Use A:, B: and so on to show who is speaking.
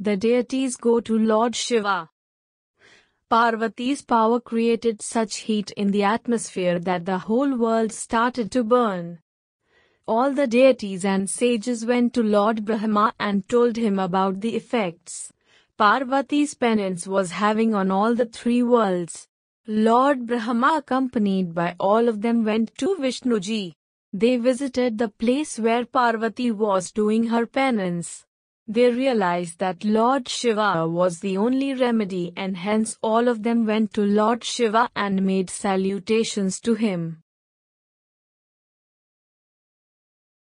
A: The deities go to Lord Shiva. Parvati's power created such heat in the atmosphere that the whole world started to burn. All the deities and sages went to Lord Brahma and told him about the effects Parvati's penance was having on all the three worlds. Lord Brahma, accompanied by all of them, went to Vishnuji. They visited the place where Parvati was doing her penance. They realized that Lord Shiva was the only remedy, and hence all of them went to Lord Shiva and made salutations to him.